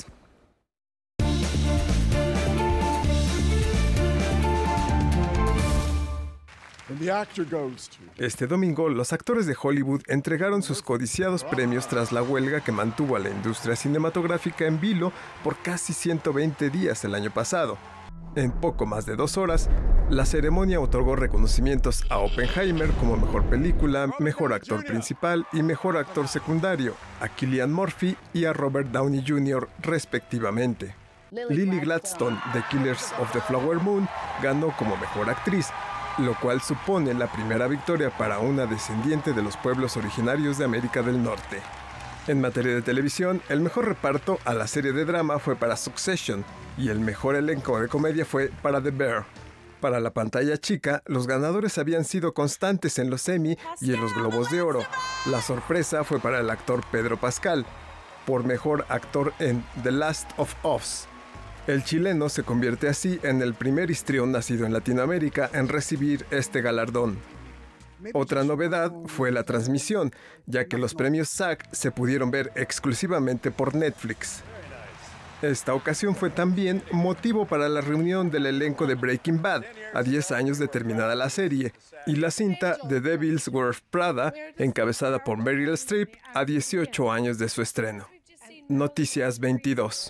Este domingo, los actores de Hollywood entregaron sus codiciados premios tras la huelga que mantuvo a la industria cinematográfica en vilo por casi 120 días el año pasado. En poco más de 2 horas, la ceremonia otorgó reconocimientos a Oppenheimer como mejor película, mejor actor principal y mejor actor secundario, a Cillian Murphy y a Robert Downey Jr. respectivamente. Lily Gladstone, de Killers of the Flower Moon, ganó como mejor actriz, lo cual supone la primera victoria para una descendiente de los pueblos originarios de América del Norte. En materia de televisión, el mejor reparto a la serie de drama fue para Succession y el mejor elenco de comedia fue para The Bear. Para la pantalla chica, los ganadores habían sido constantes en los Emmy y en los Globos de Oro. La sorpresa fue para el actor Pedro Pascal, por mejor actor en The Last of Us. El chileno se convierte así en el primer histrión nacido en Latinoamérica en recibir este galardón. Otra novedad fue la transmisión, ya que los premios SAG se pudieron ver exclusivamente por Netflix. Esta ocasión fue también motivo para la reunión del elenco de Breaking Bad, a 10 años de terminada la serie, y la cinta The Devil's Wears Prada, encabezada por Meryl Streep, a 18 años de su estreno. Noticias 22.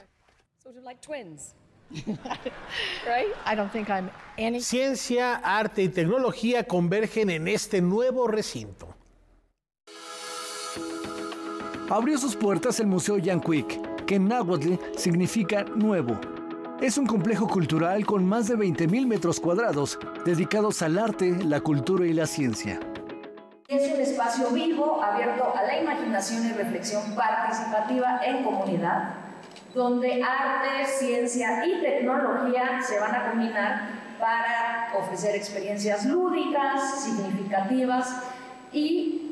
Ciencia, arte y tecnología convergen en este nuevo recinto. Abrió sus puertas el Museo Yankuik, que en náhuatl significa nuevo. Es un complejo cultural con más de 20,000 metros cuadrados dedicados al arte, la cultura y la ciencia. Es un espacio vivo, abierto a la imaginación y reflexión participativa en comunidad, donde arte, ciencia y tecnología se van a combinar para ofrecer experiencias lúdicas, significativas y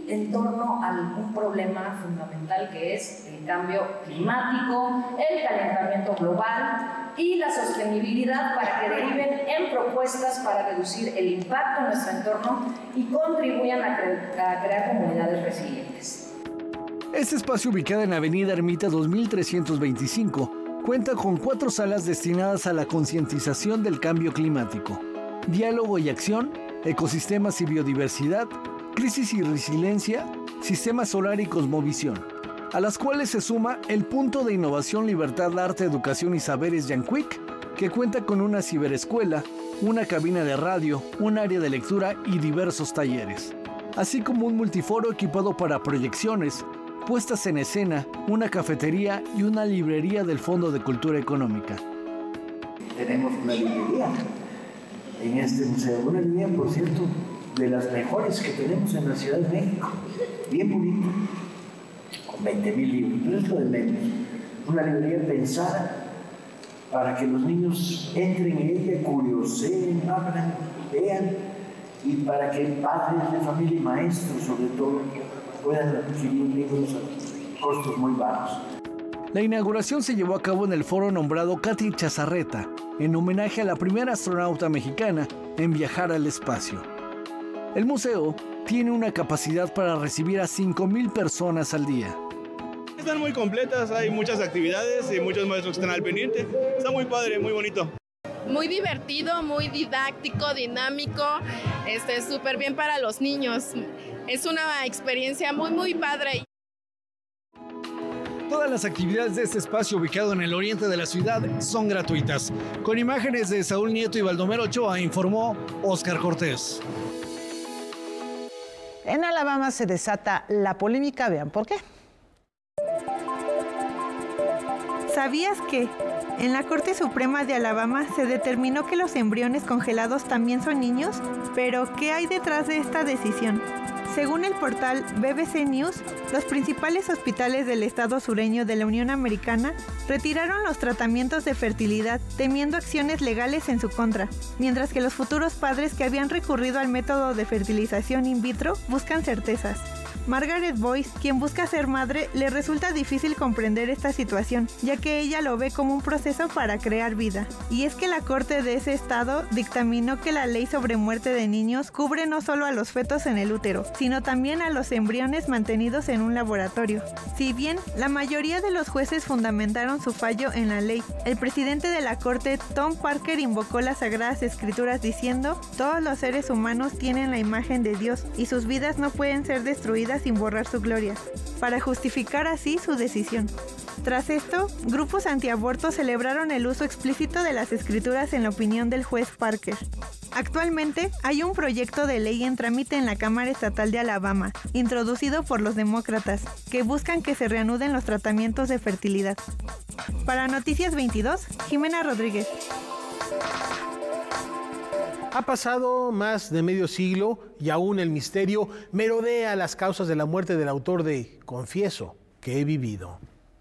en torno a un problema fundamental que es el cambio climático, el calentamiento global y la sostenibilidad, para que deriven en propuestas para reducir el impacto en nuestro entorno y contribuyan a crear comunidades resilientes. Este espacio, ubicado en Avenida Ermita 2325, cuenta con 4 salas destinadas a la concientización del cambio climático, diálogo y acción, ecosistemas y biodiversidad, crisis y resiliencia, sistema solar y cosmovisión, a las cuales se suma el Punto de Innovación, Libertad, Arte, Educación y Saberes Yanquic, que cuenta con una ciberescuela, una cabina de radio, un área de lectura y diversos talleres, así como un multiforo equipado para proyecciones, puestas en escena, una cafetería y una librería del Fondo de Cultura Económica. Tenemos una librería en este museo, una librería, por cierto, de las mejores que tenemos en la Ciudad de México, bien bonita, con 20,000 libros, pero es lo de menos. Una librería pensada para que los niños entren en ella, curioseen, abran, vean, y para que padres de familia y maestros, sobre todo, puedan adquirir libros a costos muy bajos. La inauguración se llevó a cabo en el foro nombrado Katy Chazarreta, en homenaje a la primera astronauta mexicana en viajar al espacio. El museo tiene una capacidad para recibir a 5,000 personas al día. Están muy completas, hay muchas actividades y muchos maestros que están al pendiente. Está muy padre, muy bonito. Muy divertido, muy didáctico, dinámico, súper bien para los niños. Es una experiencia muy padre. Todas las actividades de este espacio, ubicado en el oriente de la ciudad, son gratuitas. Con imágenes de Saúl Nieto y Baldomero Ochoa, informó Óscar Cortés. En Alabama se desata la polémica, vean por qué. ¿Sabías que en la Corte Suprema de Alabama se determinó que los embriones congelados también son niños? Pero, ¿qué hay detrás de esta decisión? Según el portal BBC News, los principales hospitales del estado sureño de la Unión Americana retiraron los tratamientos de fertilidad, temiendo acciones legales en su contra, mientras que los futuros padres que habían recurrido al método de fertilización in vitro buscan certezas. Margaret Boyce, quien busca ser madre, le resulta difícil comprender esta situación, ya que ella lo ve como un proceso para crear vida. Y es que la corte de ese estado dictaminó que la ley sobre muerte de niños cubre no solo a los fetos en el útero, sino también a los embriones mantenidos en un laboratorio. Si bien la mayoría de los jueces fundamentaron su fallo en la ley, el presidente de la corte, Tom Parker, invocó las Sagradas Escrituras diciendo: todos los seres humanos tienen la imagen de Dios y sus vidas no pueden ser destruidas sin borrar su gloria, para justificar así su decisión. Tras esto, grupos antiabortos celebraron el uso explícito de las escrituras en la opinión del juez Parker. Actualmente, hay un proyecto de ley en trámite en la Cámara Estatal de Alabama, introducido por los demócratas, que buscan que se reanuden los tratamientos de fertilidad. Para Noticias 22, Jimena Rodríguez. Ha pasado más de medio siglo y aún el misterio merodea las causas de la muerte del autor de Confieso que he vivido.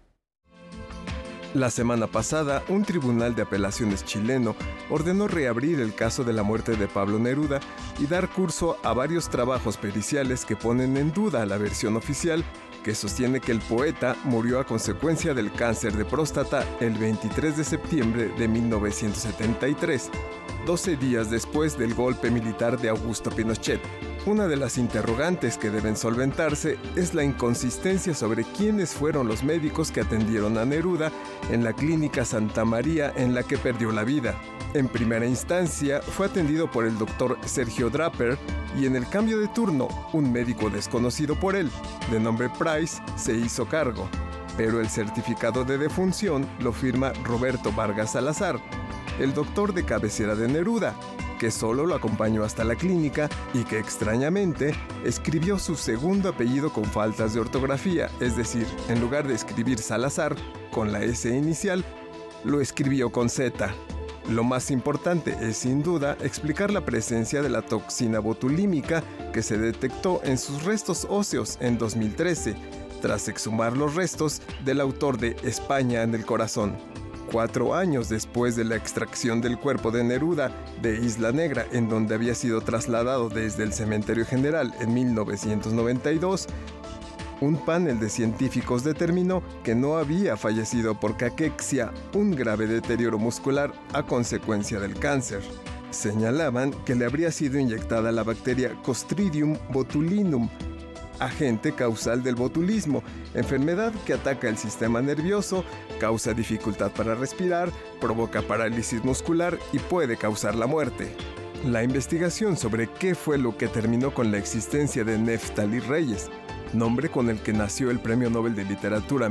La semana pasada, un tribunal de apelaciones chileno ordenó reabrir el caso de la muerte de Pablo Neruda y dar curso a varios trabajos periciales que ponen en duda la versión oficial, que sostiene que el poeta murió a consecuencia del cáncer de próstata el 23 de septiembre de 1973, 12 días después del golpe militar de Augusto Pinochet. Una de las interrogantes que deben solventarse es la inconsistencia sobre quiénes fueron los médicos que atendieron a Neruda en la clínica Santa María en la que perdió la vida. En primera instancia, fue atendido por el doctor Sergio Draper y en el cambio de turno, un médico desconocido por él, de nombre Price, se hizo cargo. Pero el certificado de defunción lo firma Roberto Vargas Salazar, el doctor de cabecera de Neruda, que solo lo acompañó hasta la clínica y que extrañamente escribió su segundo apellido con faltas de ortografía, es decir, en lugar de escribir Salazar con la S inicial, lo escribió con Z. Lo más importante es sin duda explicar la presencia de la toxina botulímica que se detectó en sus restos óseos en 2013, tras exhumar los restos del autor de España en el corazón. 4 años después de la extracción del cuerpo de Neruda de Isla Negra, en donde había sido trasladado desde el Cementerio General en 1992, un panel de científicos determinó que no había fallecido por caquexia, un grave deterioro muscular a consecuencia del cáncer. Señalaban que le habría sido inyectada la bacteria Clostridium botulinum, agente causal del botulismo, enfermedad que ataca el sistema nervioso, causa dificultad para respirar, provoca parálisis muscular y puede causar la muerte. La investigación sobre qué fue lo que terminó con la existencia de Neftali Reyes, nombre con el que nació el Premio Nobel de Literatura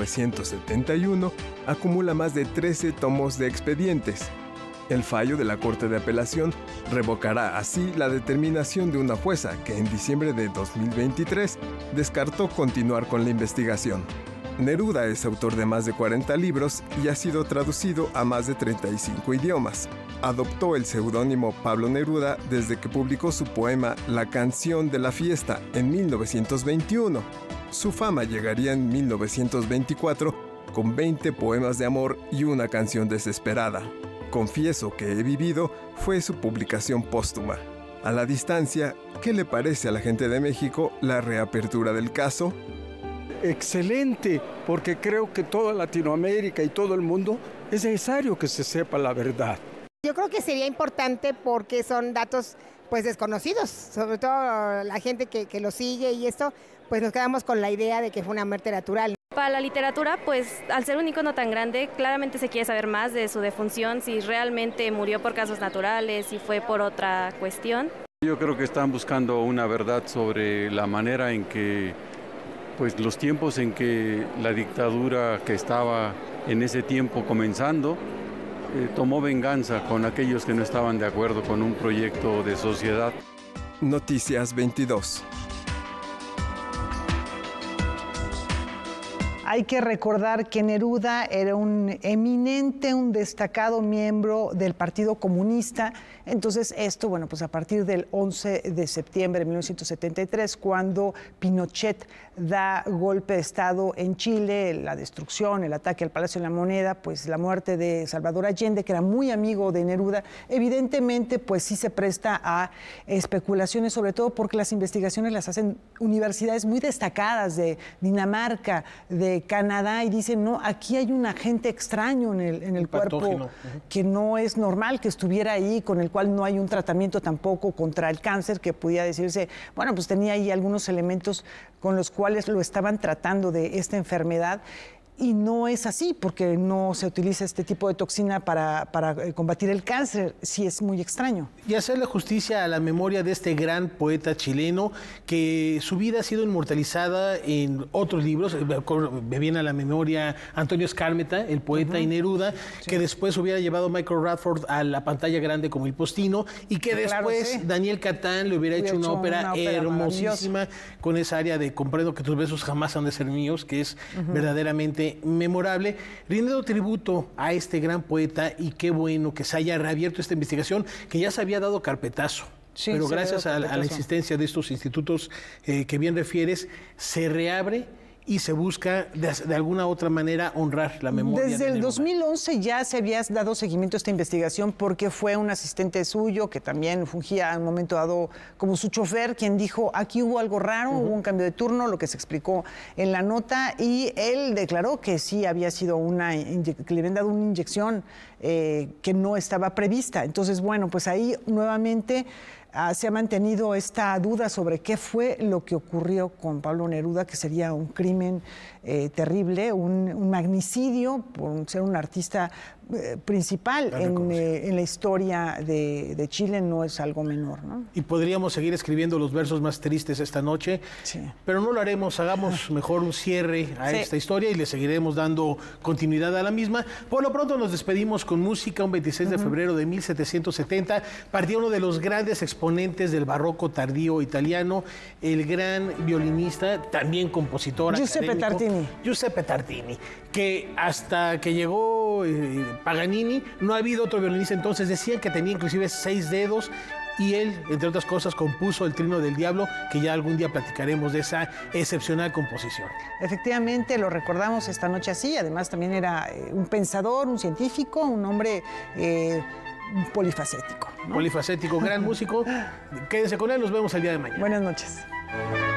1971, acumula más de 13 tomos de expedientes. El fallo de la Corte de Apelación revocará así la determinación de una jueza que en diciembre de 2023 descartó continuar con la investigación. Neruda es autor de más de 40 libros y ha sido traducido a más de 35 idiomas. Adoptó el seudónimo Pablo Neruda desde que publicó su poema La canción de la fiesta en 1921. Su fama llegaría en 1924 con 20 poemas de amor y una canción desesperada. Confieso que he vivido fue su publicación póstuma. A la distancia, ¿qué le parece a la gente de México la reapertura del caso? Excelente, porque creo que toda Latinoamérica y todo el mundo es necesario que se sepa la verdad. Yo creo que sería importante porque son datos pues desconocidos, sobre todo la gente que lo sigue y esto, pues nos quedamos con la idea de que fue una muerte natural. Para la literatura, pues al ser un ícono tan grande, claramente se quiere saber más de su defunción, si realmente murió por casos naturales, si fue por otra cuestión. Yo creo que están buscando una verdad sobre la manera en que, pues los tiempos en que la dictadura que estaba en ese tiempo comenzando, tomó venganza con aquellos que no estaban de acuerdo con un proyecto de sociedad. Noticias 22. Hay que recordar que Neruda era un eminente, un destacado miembro del Partido Comunista. Entonces esto, bueno, pues a partir del 11 de septiembre de 1973, cuando Pinochet da golpe de Estado en Chile, la destrucción, el ataque al Palacio de la Moneda, pues la muerte de Salvador Allende, que era muy amigo de Neruda, evidentemente pues sí se presta a especulaciones, sobre todo porque las investigaciones las hacen universidades muy destacadas de Dinamarca, de Canadá, y dicen, no, aquí hay un agente extraño en el cuerpo que no es normal que estuviera ahí, con el cual no hay un tratamiento tampoco contra el cáncer, que pudiera decirse, bueno, pues tenía ahí algunos elementos con los cuales lo estaban tratando de esta enfermedad. Y no es así, porque no se utiliza este tipo de toxina para combatir el cáncer. Sí, es muy extraño. Y hacerle justicia a la memoria de este gran poeta chileno, que su vida ha sido inmortalizada en otros libros. Me viene a la memoria Antonio Skármeta, el poeta y Neruda, que después hubiera llevado a Michael Radford a la pantalla grande como El Postino, y que después Daniel Catán le hubiera hecho una ópera hermosísima con esa área de Comprendo que tus besos jamás han de ser míos, que es verdaderamente memorable, rindiendo tributo a este gran poeta, y qué bueno que se haya reabierto esta investigación que ya se había dado carpetazo. Sí, pero gracias a la existencia de estos institutos que bien refieres, se reabre y se busca de alguna otra manera honrar la memoria. Desde el 2011 ya se había dado seguimiento a esta investigación, porque fue un asistente suyo que también fungía en un momento dado como su chofer, quien dijo, aquí hubo algo raro, hubo un cambio de turno, lo que se explicó en la nota, y él declaró que sí había sido que le habían dado una inyección que no estaba prevista. Entonces, bueno, pues ahí nuevamente se ha mantenido esta duda sobre qué fue lo que ocurrió con Pablo Neruda, que sería un crimen terrible, un magnicidio por ser un artista principal en la historia de Chile. No es algo menor, ¿no? Y podríamos seguir escribiendo los versos más tristes esta noche, pero no lo haremos. Hagamos mejor un cierre a esta historia y le seguiremos dando continuidad a la misma. Por lo pronto nos despedimos con música. Un 26 de febrero de 1770 partía uno de los grandes exponentes del barroco tardío italiano, el gran violinista, también compositor Giuseppe Tartini, que hasta que llegó Paganini no ha habido otro violinista. Entonces decían que tenía inclusive 6 dedos, y él, entre otras cosas, compuso el Trino del Diablo, que ya algún día platicaremos de esa excepcional composición. Efectivamente, lo recordamos esta noche así. Además, también era un pensador, un científico, un hombre polifacético, ¿no? Polifacético, gran músico. Quédense con él, nos vemos el día de mañana. Buenas noches.